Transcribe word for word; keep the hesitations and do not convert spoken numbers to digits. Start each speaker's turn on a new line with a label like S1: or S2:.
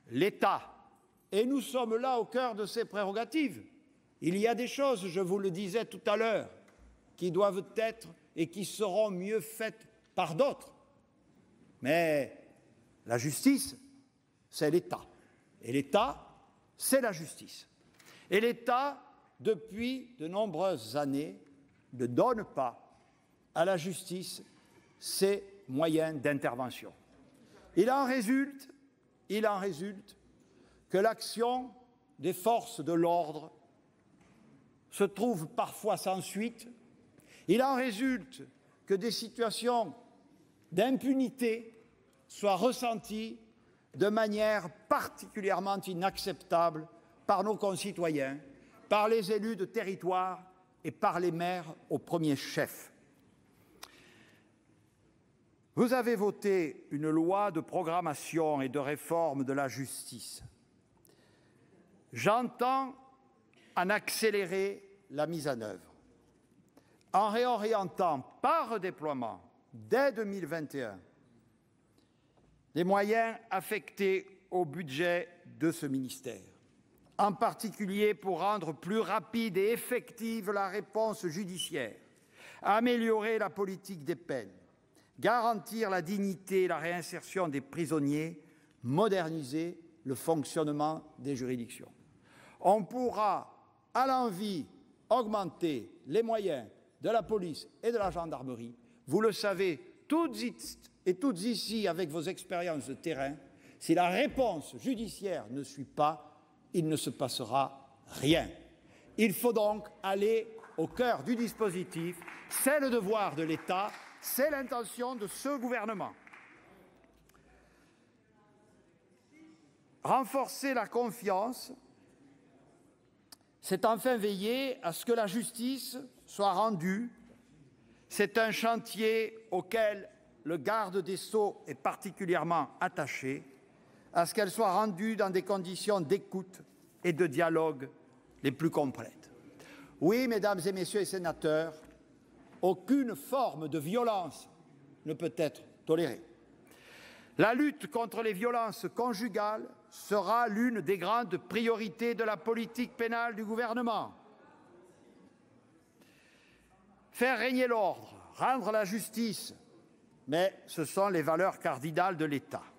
S1: l'État. Et nous sommes là au cœur de ses prérogatives. Il y a des choses, je vous le disais tout à l'heure, qui doivent être et qui seront mieux faites par d'autres. Mais la justice, c'est l'État. Et l'État, c'est la justice. Et l'État, depuis de nombreuses années, ne donne pas à la justice ses moyens d'intervention. Il en résulte, il en résulte que l'action des forces de l'ordre se trouve parfois sans suite. Il en résulte que des situations d'impunité soient ressenties de manière particulièrement inacceptable par nos concitoyens, par les élus de territoire et par les maires au premier chef. Vous avez voté une loi de programmation et de réforme de la justice. J'entends en accélérer la mise en œuvre, en réorientant par redéploiement, dès deux mille vingt et un, les moyens affectés au budget de ce ministère, en particulier pour rendre plus rapide et effective la réponse judiciaire, améliorer la politique des peines, garantir la dignité et la réinsertion des prisonniers, moderniser le fonctionnement des juridictions. On pourra, à l'envi, augmenter les moyens de la police et de la gendarmerie. Vous le savez toutes et toutes ici avec vos expériences de terrain, si la réponse judiciaire ne suit pas, il ne se passera rien. Il faut donc aller au cœur du dispositif, c'est le devoir de l'État, c'est l'intention de ce gouvernement. Renforcer la confiance, c'est enfin veiller à ce que la justice soit rendue. C'est un chantier auquel le garde des Sceaux est particulièrement attaché, à ce qu'elle soit rendue dans des conditions d'écoute et de dialogue les plus complètes. Oui, mesdames et messieurs les sénateurs, aucune forme de violence ne peut être tolérée. La lutte contre les violences conjugales sera l'une des grandes priorités de la politique pénale du gouvernement. Faire régner l'ordre, rendre la justice, mais ce sont les valeurs cardinales de l'État.